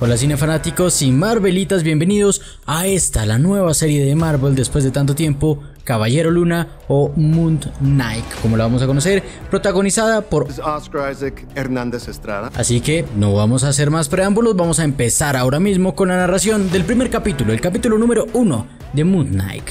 Hola cinefanáticos y Marvelitas, bienvenidos a esta, la nueva serie de Marvel después de tanto tiempo, Caballero Luna o Moon Knight, como la vamos a conocer, protagonizada por Oscar Isaac Hernández Estrada. Así que no vamos a hacer más preámbulos, vamos a empezar ahora mismo con la narración del primer capítulo, el capítulo número 1 de Moon Knight.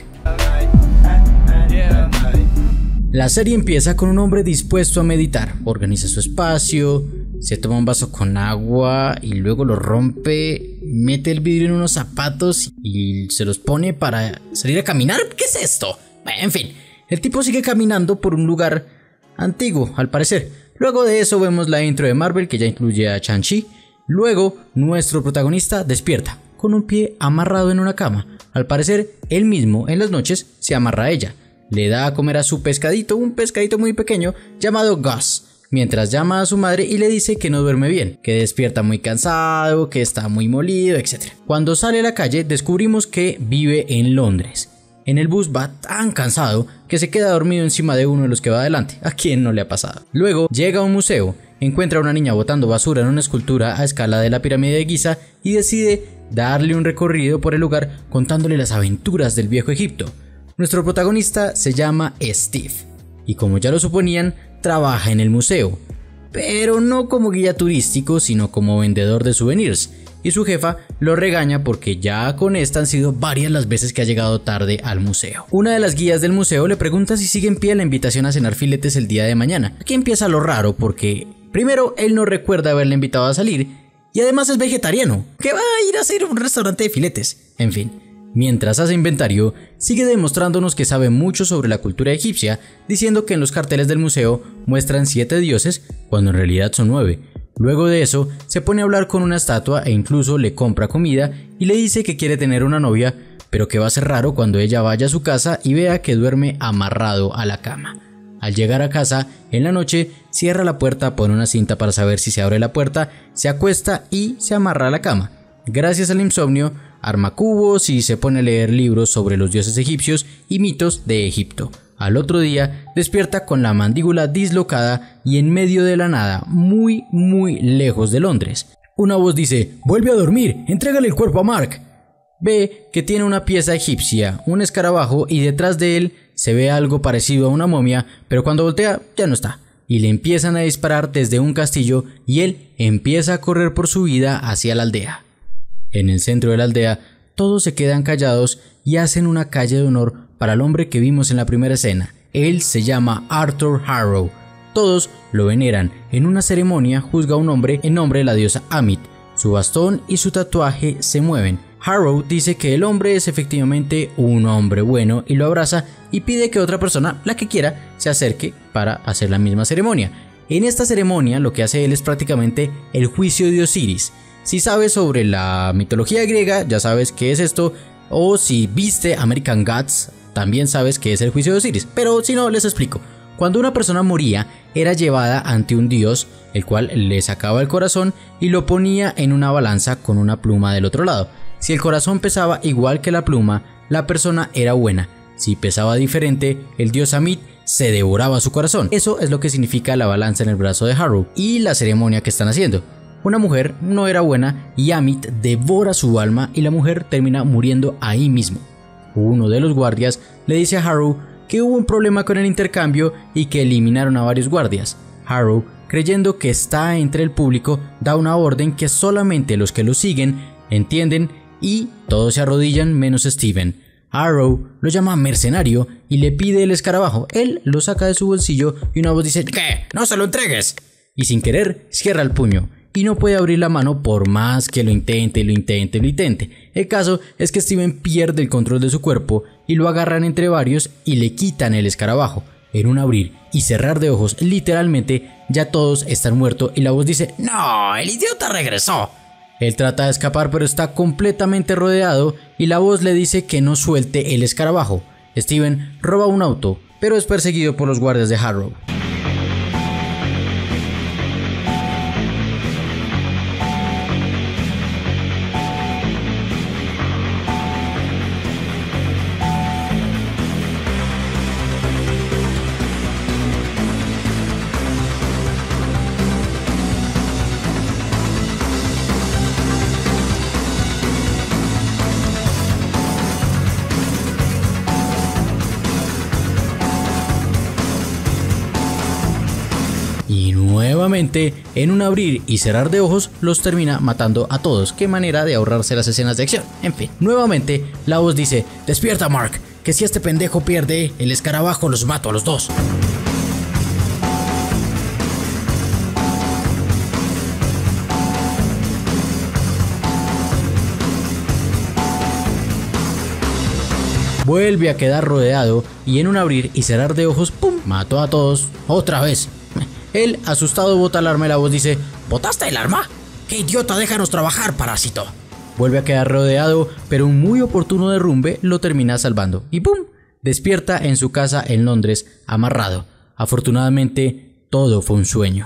La serie empieza con un hombre dispuesto a meditar, organiza su espacio, se toma un vaso con agua y luego lo rompe, mete el vidrio en unos zapatos y se los pone para salir a caminar. ¿Qué es esto? En fin, el tipo sigue caminando por un lugar antiguo, al parecer. Luego de eso vemos la intro de Marvel, que ya incluye a Shang-Chi. Luego, nuestro protagonista despierta, con un pie amarrado en una cama. Al parecer, él mismo, en las noches, se amarra a ella. Le da a comer a su pescadito, un pescadito muy pequeño, llamado Gus, mientras llama a su madre y le dice que no duerme bien, que despierta muy cansado, que está muy molido, etc. Cuando sale a la calle descubrimos que vive en Londres. En el bus va tan cansado que se queda dormido encima de uno de los que va adelante. ¿A quién no le ha pasado? Luego llega a un museo, encuentra a una niña botando basura en una escultura a escala de la pirámide de Giza y decide darle un recorrido por el lugar contándole las aventuras del viejo Egipto. Nuestro protagonista se llama Steve y, como ya lo suponían, trabaja en el museo, pero no como guía turístico, sino como vendedor de souvenirs, y su jefa lo regaña porque ya con esta han sido varias las veces que ha llegado tarde al museo. Una de las guías del museo le pregunta si sigue en pie la invitación a cenar filetes el día de mañana. Aquí empieza lo raro porque, primero, él no recuerda haberle invitado a salir y además es vegetariano. ¿Qué va a ir a hacer a un restaurante de filetes? En fin. Mientras hace inventario, sigue demostrándonos que sabe mucho sobre la cultura egipcia, diciendo que en los carteles del museo muestran 7 dioses, cuando en realidad son 9. Luego de eso, se pone a hablar con una estatua e incluso le compra comida y le dice que quiere tener una novia, pero que va a ser raro cuando ella vaya a su casa y vea que duerme amarrado a la cama. Al llegar a casa, en la noche, cierra la puerta, pone una cinta para saber si se abre la puerta, se acuesta y se amarra a la cama. Gracias al insomnio, arma cubos y se pone a leer libros sobre los dioses egipcios y mitos de Egipto. Al otro día despierta con la mandíbula dislocada y en medio de la nada, muy lejos de Londres. Una voz dice: «Vuelve a dormir, entrégale el cuerpo a Mark». Ve que tiene una pieza egipcia, un escarabajo, y detrás de él se ve algo parecido a una momia, pero cuando voltea ya no está. Y le empiezan a disparar desde un castillo y él empieza a correr por su vida hacia la aldea. En el centro de la aldea, todos se quedan callados y hacen una calle de honor para el hombre que vimos en la primera escena. Él se llama Arthur Harrow. Todos lo veneran. En una ceremonia juzga a un hombre en nombre de la diosa Amit. Su bastón y su tatuaje se mueven. Harrow dice que el hombre es efectivamente un hombre bueno y lo abraza y pide que otra persona, la que quiera, se acerque para hacer la misma ceremonia. En esta ceremonia lo que hace él es prácticamente el juicio de Osiris. Si sabes sobre la mitología griega, ya sabes qué es esto, o si viste American Gods, también sabes qué es el juicio de Osiris, pero si no, les explico. Cuando una persona moría, era llevada ante un dios, el cual le sacaba el corazón y lo ponía en una balanza con una pluma del otro lado. Si el corazón pesaba igual que la pluma, la persona era buena. Si pesaba diferente, el dios Amit se devoraba su corazón. Eso es lo que significa la balanza en el brazo de Harrow y la ceremonia que están haciendo. Una mujer no era buena y Amit devora su alma y la mujer termina muriendo ahí mismo. Uno de los guardias le dice a Harrow que hubo un problema con el intercambio y que eliminaron a varios guardias. Harrow, creyendo que está entre el público, da una orden que solamente los que lo siguen entienden y todos se arrodillan menos Steven. Harrow lo llama mercenario y le pide el escarabajo. Él lo saca de su bolsillo y una voz dice: «¿Qué? ¡No se lo entregues!». Y sin querer cierra el puño y no puede abrir la mano por más que lo intente. El caso es que Steven pierde el control de su cuerpo y lo agarran entre varios y le quitan el escarabajo. En un abrir y cerrar de ojos, literalmente, ya todos están muertos y la voz dice: «¡No! ¡El idiota regresó!». Él trata de escapar pero está completamente rodeado y la voz le dice que no suelte el escarabajo. Steven roba un auto, pero es perseguido por los guardias de Harrow. Nuevamente, en un abrir y cerrar de ojos, los termina matando a todos. Qué manera de ahorrarse las escenas de acción. En fin, nuevamente la voz dice: despierta, Mark, que si este pendejo pierde el escarabajo los mato a los dos. Vuelve a quedar rodeado y en un abrir y cerrar de ojos, ¡pum!, mató a todos otra vez. Él, asustado, bota el arma y la voz dice: ¿botaste el arma? ¡Qué idiota! ¡Déjanos trabajar, parásito! Vuelve a quedar rodeado, pero un muy oportuno derrumbe lo termina salvando. Y ¡pum!, despierta en su casa en Londres, amarrado. Afortunadamente, todo fue un sueño.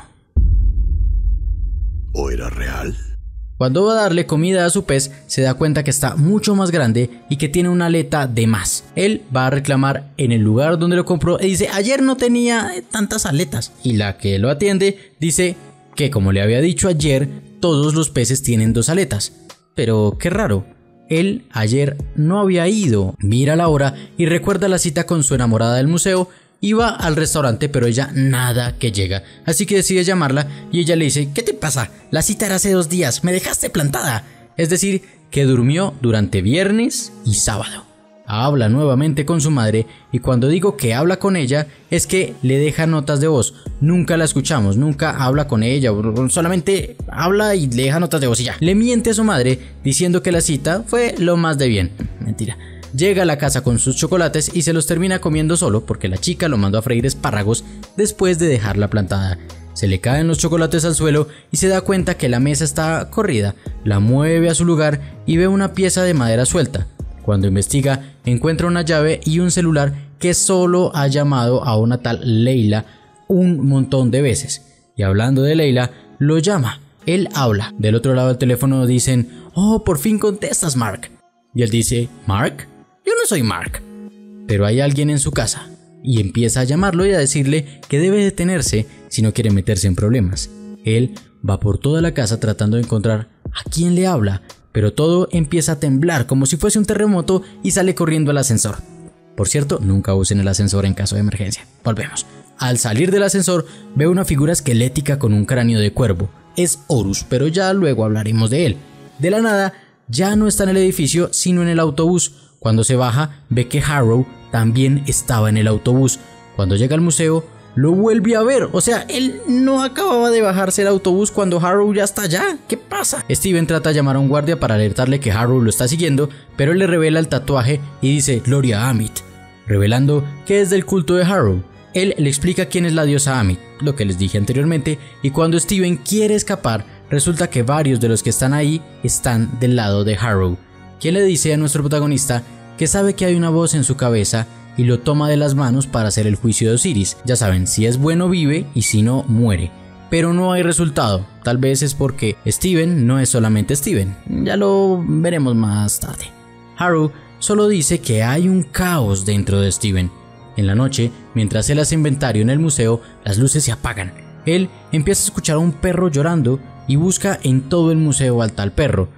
¿O era real? Cuando va a darle comida a su pez, se da cuenta que está mucho más grande y que tiene una aleta de más. Él va a reclamar en el lugar donde lo compró y dice: ayer no tenía tantas aletas. Y la que lo atiende dice que, como le había dicho ayer, todos los peces tienen 2 aletas. Pero qué raro, él ayer no había ido. Mira la hora y recuerda la cita con su enamorada del museo. Iba al restaurante, pero ella nada que llega, así que decide llamarla y ella le dice: ¿qué te pasa? La cita era hace 2 días, me dejaste plantada. Es decir, que durmió durante viernes y sábado. Habla nuevamente con su madre, y cuando digo que habla con ella es que le deja notas de voz. Nunca la escuchamos, nunca habla con ella, solamente habla y le deja notas de voz y ya. Le miente a su madre diciendo que la cita fue lo más de bien. Mentira. Llega a la casa con sus chocolates y se los termina comiendo solo porque la chica lo mandó a freír espárragos después de dejarla plantada. Se le caen los chocolates al suelo y se da cuenta que la mesa está corrida. La mueve a su lugar y ve una pieza de madera suelta. Cuando investiga, encuentra una llave y un celular que solo ha llamado a una tal Leila un montón de veces. Y hablando de Leila, lo llama. Él habla. Del otro lado del teléfono dicen: oh, por fin contestas, Mark. Y él dice: ¿Mark? Yo no soy Mark. Pero hay alguien en su casa y empieza a llamarlo y a decirle que debe detenerse si no quiere meterse en problemas. Él va por toda la casa tratando de encontrar a quién le habla, pero todo empieza a temblar como si fuese un terremoto y sale corriendo al ascensor. Por cierto, nunca usen el ascensor en caso de emergencia. Volvemos. Al salir del ascensor ve una figura esquelética con un cráneo de cuervo. Es Horus, pero ya luego hablaremos de él. De la nada, ya no está en el edificio sino en el autobús. Cuando se baja, ve que Harrow también estaba en el autobús. Cuando llega al museo, lo vuelve a ver. O sea, él no acababa de bajarse el autobús cuando Harrow ya está allá. ¿Qué pasa? Steven trata de llamar a un guardia para alertarle que Harrow lo está siguiendo, pero él le revela el tatuaje y dice Gloria Amit, revelando que es del culto de Harrow. Él le explica quién es la diosa Amit, lo que les dije anteriormente, y cuando Steven quiere escapar, resulta que varios de los que están ahí están del lado de Harrow, quien le dice a nuestro protagonista que sabe que hay una voz en su cabeza y lo toma de las manos para hacer el juicio de Osiris. Ya saben, si es bueno vive y si no muere. Pero no hay resultado, tal vez es porque Steven no es solamente Steven, ya lo veremos más tarde. Harrow solo dice que hay un caos dentro de Steven. En la noche, mientras él hace inventario en el museo, las luces se apagan. Él empieza a escuchar a un perro llorando y busca en todo el museo al tal perro.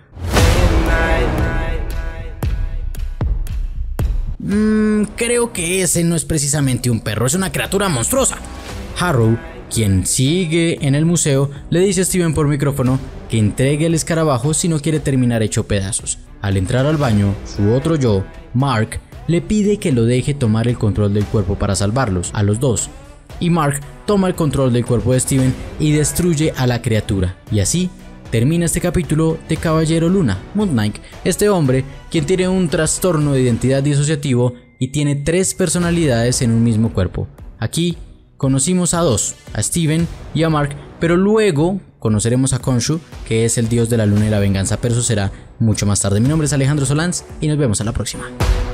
Creo que ese no es precisamente un perro, es una criatura monstruosa. Harrow, quien sigue en el museo, le dice a Steven por micrófono que entregue el escarabajo si no quiere terminar hecho pedazos. Al entrar al baño, su otro yo, Mark, le pide que lo deje tomar el control del cuerpo para salvarlos, a los dos. Y Mark toma el control del cuerpo de Steven y destruye a la criatura. Y así termina este capítulo de Caballero Luna, Moon Knight, este hombre quien tiene un trastorno de identidad disociativo y tiene 3 personalidades en un mismo cuerpo. Aquí conocimos a 2, a Steven y a Mark, pero luego conoceremos a Khonshu, que es el dios de la luna y la venganza, pero eso será mucho más tarde. Mi nombre es Alejandro Solans y nos vemos a la próxima.